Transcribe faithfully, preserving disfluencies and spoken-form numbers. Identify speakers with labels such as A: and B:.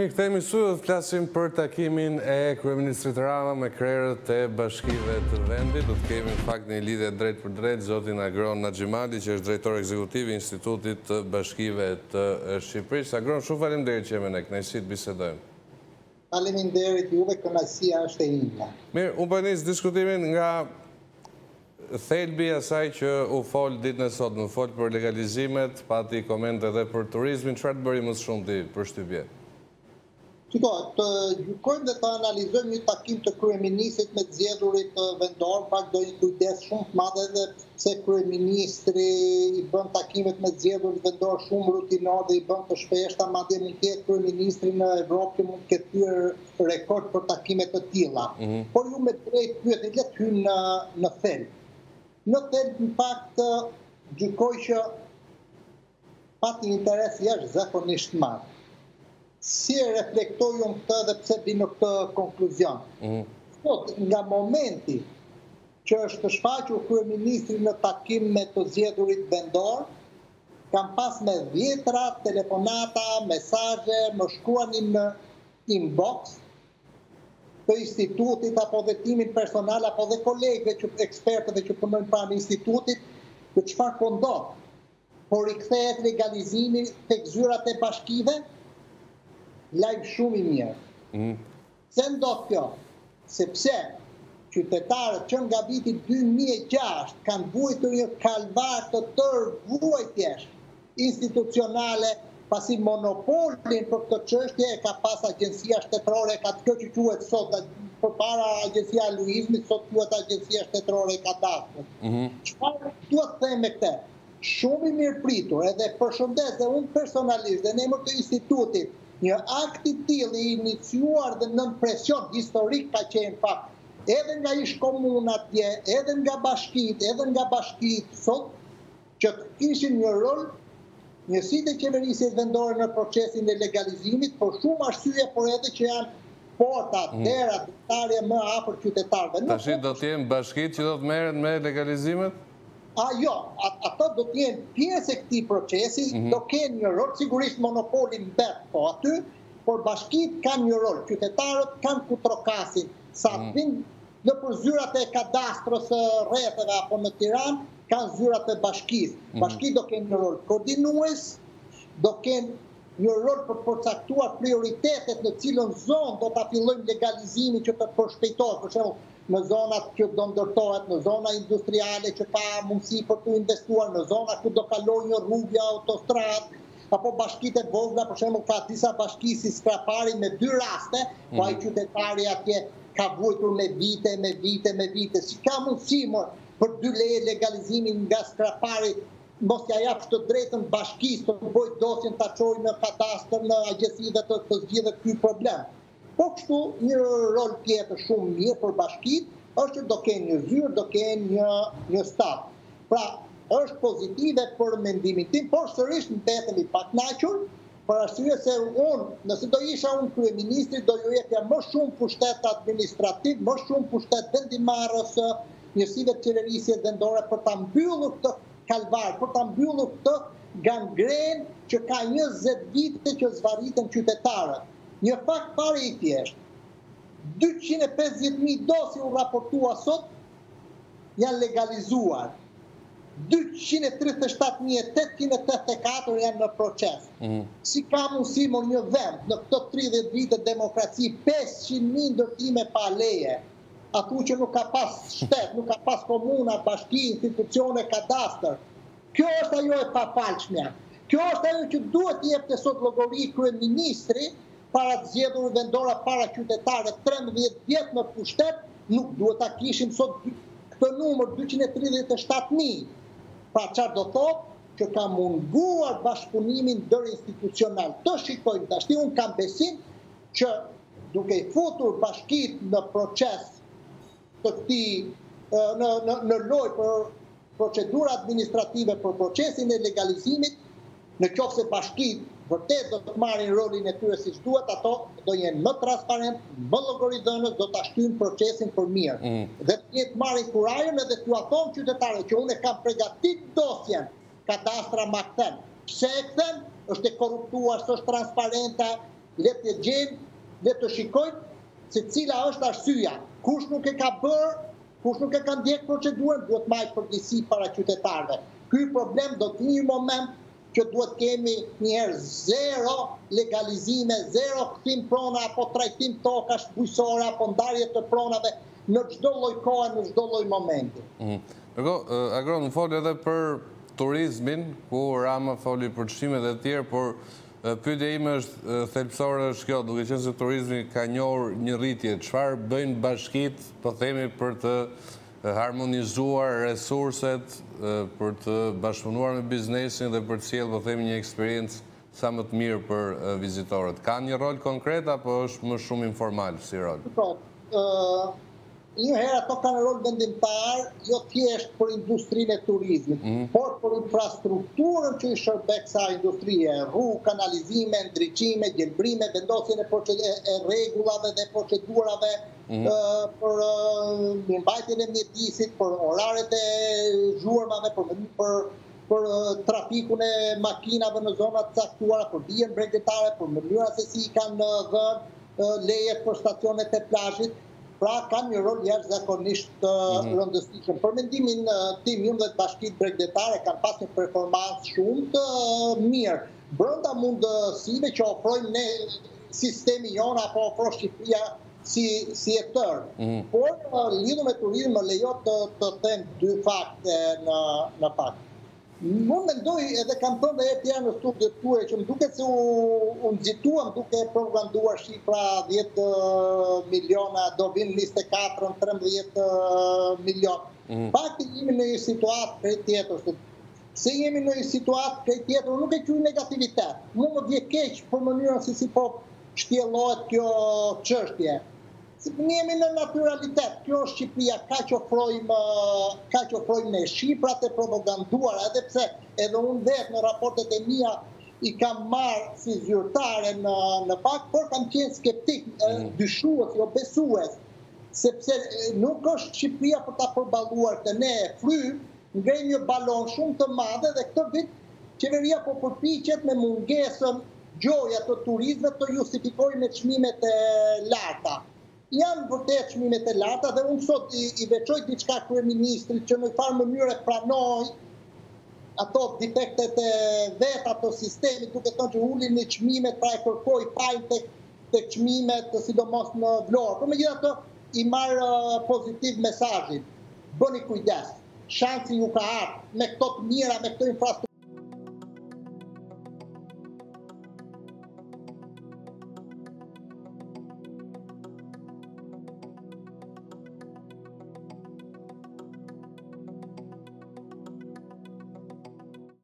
A: Mirë, këthejmë i studio të flasim për takimin e Kryeministrit Rama me krerët e bashkive të vendit. Do të kemi në fakt një lidhje drejt për drejt, zotin Agron Naxhimali, që është drejtor ekzekutiv i Institutit të Bashkive të Shqipërisë. Agron, shumë faleminderit që jemi ne, kënaqësi të bisedojmë.
B: Faleminderit juve, kënaqësia është e imja.
A: Mirë, unë po nis diskutimin nga thelbi asaj që u fol ditën e sotme, u fol për legalizimet, pati komente edhe për turizmin, çfarë të bëri më shumë ti për shtypje?
B: Qiko, të gjykojmë dhe të analizojmë një takim të kryeministrit me të zgjedhurit vendor, pak do një kujdes shumë të madhe dhe se kryeministri i bën takimet me të zgjedhurit vendor shumë rutinor dhe i bën të shpeshta, madje mund të ketë kryeministri në Evropë që mund të ketë hyrë rekord për takime të tilla. Mm-hmm. Por ju me drejt pyetni, le të hyjmë në, në thelb. Në thelb në fakt gjykoj që pati interes jashtëzakonisht madh. Si e reflektoj unë këtë dhe pse vi në këtë konkluzion. Mm. Sot, nga momenti që është shfaqur kryeministri në takim me të zgjedhurit vendor, kam pas me dhjetra, telefonata, mesazhe, më shkruanin në inbox të institutit apo dhe timin personal apo dhe kolegëve që ekspertëve që punojnë pranë institutit, që çfarë po ndodh. Por i kthehet legalizimi tek zyrat e bashkive, lajm shumë i mirë. Mm. Se ndodh kjo? Sepse qytetarët që nga viti dy mijë e gjashtë kanë vuajtur një kalvar të tërë vuajtjesh institucionale, pasi monopolin për këtë çështje e ka pas Agjencia Shtetërore e Kadastrit, kjo që quhet sot përpara Agjencia e Luizmit, sot quhet Agjencia Shtetërore e Kadastrit. Çfarë duhet të them me këtë? Shumë i mirë pritur, edhe përshëndes dhe unë personalisht dhe në emër të institutit, një akt i tillë i iniciuar dhe nën presion historik ka qenë fakt, edhe nga ish komunat atje, edhe nga bashkitë, edhe nga bashkitë sot, që të kishin një rol njësitë e qeverisjes vendore në procesin e legalizimit, por shumë arsye, por edhe që janë portat, derat, detaje më afër qytetarëve.
A: Tashi do të jenë bashkitë që do të merren me legalizimet?
B: A jo, ato do të jenë pjesë e këtij procesi, mm-hmm. do kenë një rol, sigurisht monopoli mbet po aty, por bashkitë kanë një rol, qytetarët kanë ku trokasin, sa mm-hmm. vinë në për zyrat e kadastrës rrethave apo në Tiranë, kanë zyrat e bashkisë. Mm-hmm. Bashkitë do kenë një rol koordinues, do kenë një rol për përcaktuar prioritetet në cilën zonë do ta fillojmë legalizimin që të përshpejtohet, për shembull, në zonat që do ndërtohet, në zona industriale që ka mundësi për të investuar, në zona ku do kaloj një rrugë autostradë, apo bashkitë e vogla, për shembull ka disa bashki si Skrapari me dy raste, mm. po ai qytetari atje ka vuajtur me vite, me vite, me vite. Si ka mundësi më për dy leje legalizimin nga Skrapari, mos ja jap të drejtën bashkisë të bëjë dosjen ta çojë në kadastër, në agjenci dhe të, të zgjidhet ky problem. Po kështu një rol tjetër shumë mirë për bashkitë është që do kenë një zyrë, do kenë një, një staf. Pra, është pozitive për mendimin tim, por sërish në tetëm i pakënaqur, për arsye se unë, nëse do isha unë kryeministri, do ju jepja më shumë pushtet administrativ, më shumë pushtet vendimarrës njësive të qeverisjes vendore për ta mbyllur këtë kalvar, për ta mbyllur këtë gangren që ka njëzet vite që zvarritën qytetarët. Një fakt fare i thjeshtë, dyqind e pesëdhjetë mijë dosje u raportua sot, janë legalizuar. dyqind e tridhjetë e shtatë mijë e tetëqind e tetëdhjetë e katër janë në proces. Mm. Si ka mundësi më një vend në këto tridhjetë vite demokraci, pesëqind mijë ndërtime pa leje, atu që nuk ka pas shtet, nuk ka pas komuna, bashki, institucione, kadastër. Kjo është ajo e papalshmja. Kjo është ajo që duhet të jepte sot llogari kryeministri para të zgjedhur vendora, para qytetarëve, trembëdhjetë vjet në pushtet, nuk duhet ta kishim sot këtë numër dyqind e tridhjetë e shtatë mijë. Pra çfarë do thotë që ka munguar bashkëpunimin ndërinstitucional. Të shikojmë tash, unë kam besim që duke i futur bashkitë në proces të këtij në në, në lojë për procedura administrative për procesin e legalizimit, në qoftë se bashkitë vërtet do të marrin rolin e tyre siç duhet, ato do jenë më transparent, më llogaridhënës, do ta shtyjnë procesin për mirë. Mm. Dhe të jetë marrin kurajën edhe t'ju thon qytetarëve që unë kam përgatit dosjen, kadastra ma kthen. Pse e kthen? Është e korruptuar, s'është transparente, le të gjejmë, le të shikojmë se cila është arsyeja. Kush nuk e ka bërë, kush nuk e ka ndjek procedurën, duhet marrë përgjegjësi para qytetarëve. Ky problem do të një moment që duhet kemi njëherë zero legalizime, zero kthim prona apo trajtim tokash bujqësore apo ndarje të pronave në çdo lloj kohe, në çdo lloj momenti.
A: Ndërkohë, Agron, më fol edhe për turizmin, ku Rama foli për çmimet e tjerë, por pyetja ime është thelbësore është kjo, duke qenë se turizmi ka njohur një rritje, çfarë bëjnë bashkitë, po themi, për të harmonizuar resurset, për të bashkëpunuar me biznesin dhe për të sjellë, po themi, një eksperiencë sa më të mirë për vizitorët. Ka një rol konkret apo është më shumë informal si rol?
B: Një herë ato kanë rol vendimtar, jo thjesht për industrinë e turizmit, por për infrastrukturën që i shërbet kësaj industrie, rrugë, kanalizime, ndriçime, gjelbrime, vendosjen e rregullave dhe procedurave, për mirëmbajtjen e mjedisit, për oraret e zhurmave, për trafikun e makinave në zonat caktuara, për dijen bregdetare, për mënyra se si kanë dhënë lejet për stacionet e plazhit. Pra kanë një rol jashtëzakonisht rëndësishëm. Për mendimin tim, ju dhe të bashkitë bregdetare kanë pas një performancë shumë të mirë. Brenda mundësive që ofrojmë ne sistemi jonë apo ofron Shqipëria si e tërë. Por lidhur me turizmin më lejo të them dy fakte në fakt. Unë mendoj, edhe kam thënë dhe e tjerë në studiot tuaja, që më duket se u nxituam duke propaganduar shifra dhjetë miliona, do vinë njëzet e katër, trembëdhjetë milion. Fakti jemi në një situatë prej tjetër. Se jemi në një situatë prej tjetër, nuk e quaj negativitet. Mu më vje keq për mënyrën se si po shtjellohet kjo çështje. Ne jemi në naturalitet, kjo është Shqipëria, ka që ofrojmë, ka që ofrojmë ne shifrat e propaganduara, edhe pse edhe unë vetë në raportet e mia i kam marrë si zyrtare në, në fakt, por kam qenë skeptik, dyshues, jo besues, sepse nuk është Shqipëria për ta përballuar të ne e fry, ngrej një balon shumë të madhe dhe këtë vit qeveria po përpiqet me mungesën gjoja të turistëve të justifikojë me çmimet e larta. Janë vërtet çmimet e larta dhe unë sot i, i veçoj diçka kryeministrit që në farë mënyrë pranoj ato defektet e veta të sistemit, duke thënë që ulin në çmimet, pra e kërkoj fajin tek tek çmimet, sidomos në Vlorë. Por megjithatë i marr pozitiv mesazhin. Bëni kujdes. Shansi ju ka ardhur me këto të mira, me këto infrastrukturë.